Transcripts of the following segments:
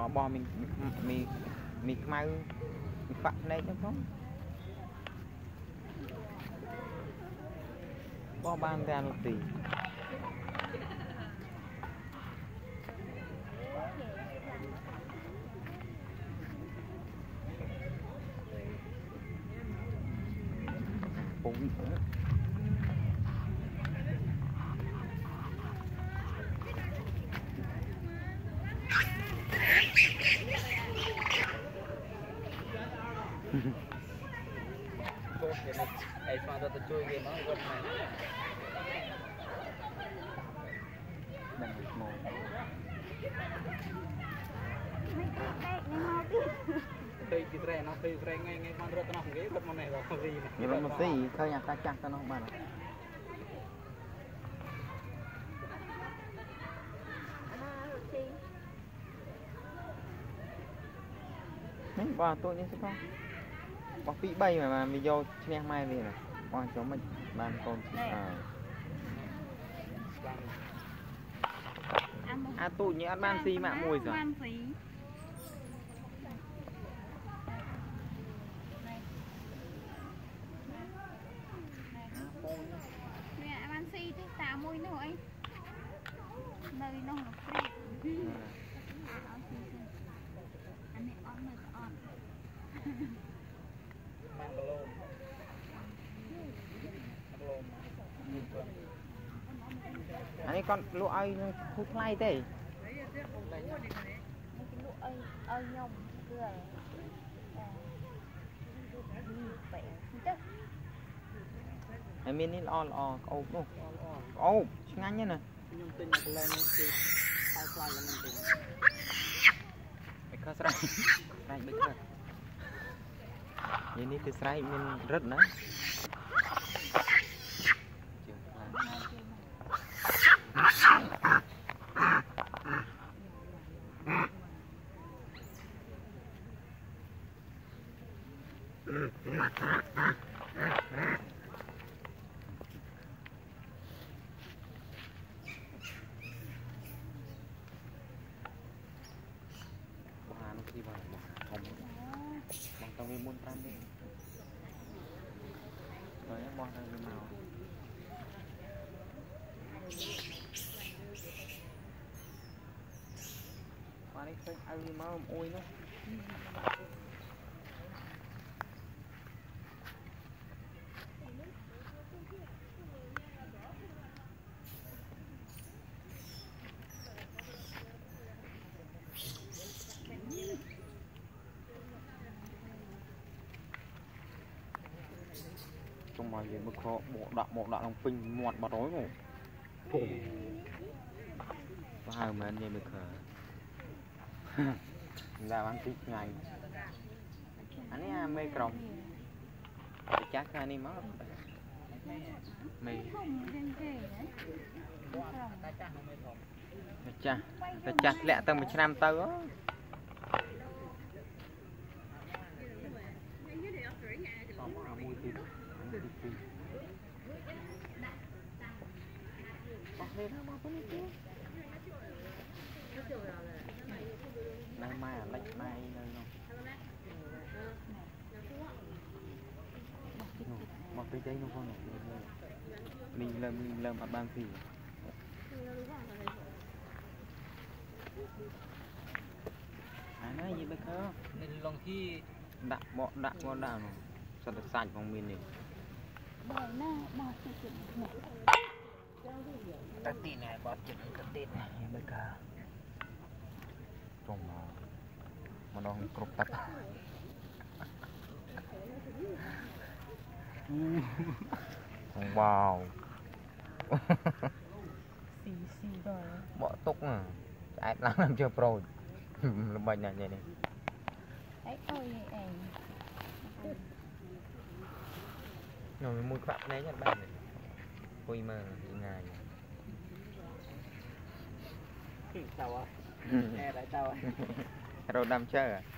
nó bò mình mau mình phạt này chứ không bò ban ra một tỷ bụng ai pha ra chui game nó gom này bằng một cây cái tre nó cây tre ngay ngay pha ra nó không ghé vật món này vào gì này nhưng mà một tí khơi nhà ta chắc nó không bàn bò tôi như thế không bò phí bay mà mình vô che mai về này bò cho mình ban con tụi như ăn ban xì mạ mùi rồi mẹ ban xì thì tao mùi nữa ấy nơi nó nó anh này on nơi on anh ấy con lụa ơi hút lay thế lụa ơi nhông cười em mình in on ốp luôn ốp ngang như này nhung tin lên cái khai khai là mình tin cái khai sai bây giờ ini cái sai mình rất nữa đi vào bằng tàu về muôn tam đi rồi em bò ra về màu qua đây thấy ai đi máu ôi nó trong mọi người bực họ bộ đạo lòng pin muộn bà tối ngủ có hai mà anh em bực ra bán tích ngày anh ấy mê còng chắc anh em mất mê chặt lẹ tầng 1 năm tao á nay mai à lách mai nơi không một cái giấy nó không mình làm mặt ban gì nói gì bây giờ mình lòng khi đạm bọ đạm nào sao được sạchของmình này tắt tin này bọt chừng tắt tin này bây giờ trong mà nó không cột tắt wow xì rồi bỏ túc à chạy lắm làm chưa pro bệnh này vậy này ấy ôi em rồi mùi bạn đấy nhận bạn này vui mà ngày tao à nghe lại tao à rồi đam chơi à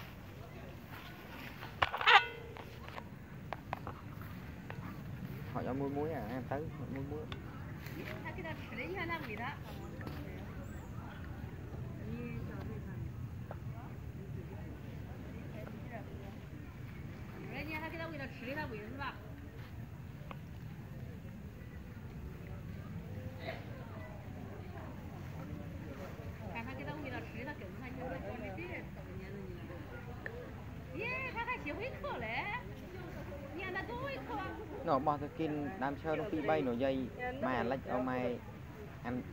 họ Nó muối muối à, em tới muối muối. Nó bỏ cái kinh đam chơi nó phi bay nó dây mà lách ở mày ăn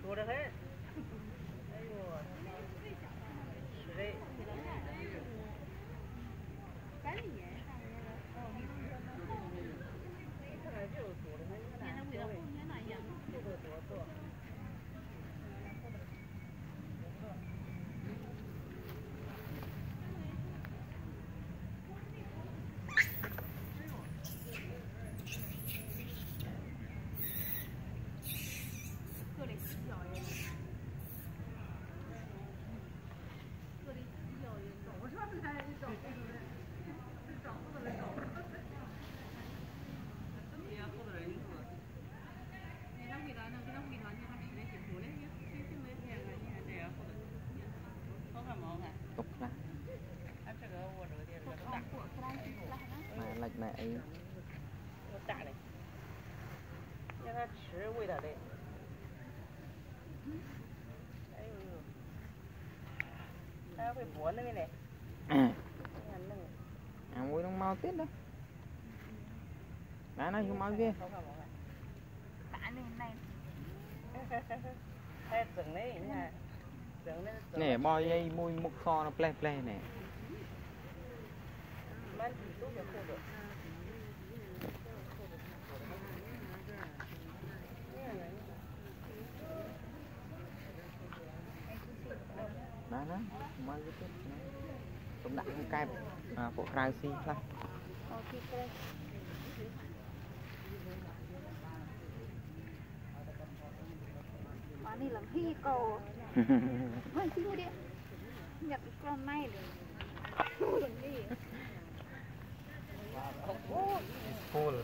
tục ra mà lệch mẹ ấy muối nó mau tiết đó đã nói không mau kia nè bo dây mui mục kho nó ple ple nè đó mau cái tiết cũng đặt một cái bộ cài xi thôi này làm hi cầu hơi xíu đi nhập con này rồi đi full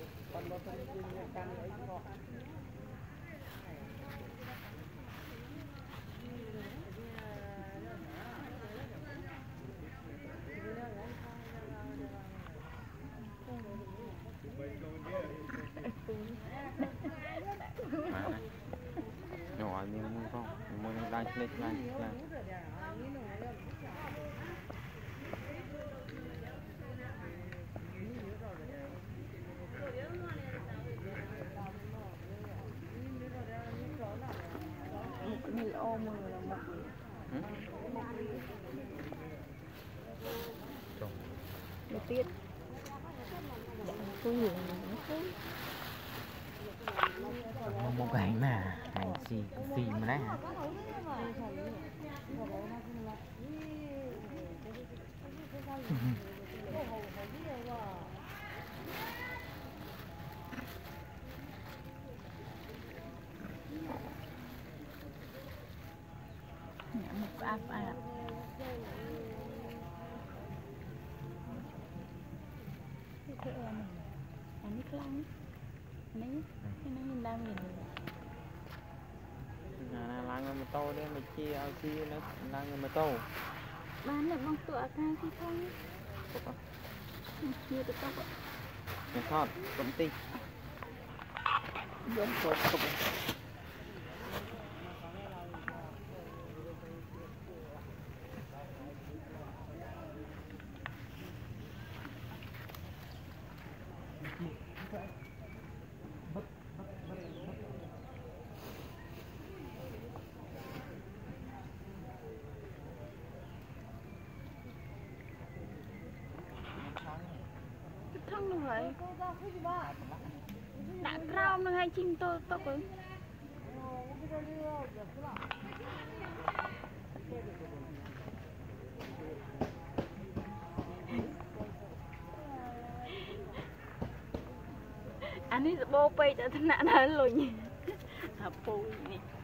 nhỏ như mua không mua nó đang lên mì ô mì là một tiết tôi hiểu một cái mà hành gì mà đấy hả một áp áp anh ấy lăng này nó nhìn đang nhìn lăng mà to đấy mà chia ao chia nó lăng mà to bán được mong tụi cái gì không như tụi tao nó thọt công ty giống cột cột thằng nó vậy đã trao nó hay chim tôi cứ anh ấy bô bay cho thân nạn hơn rồi nhỉ hả pui này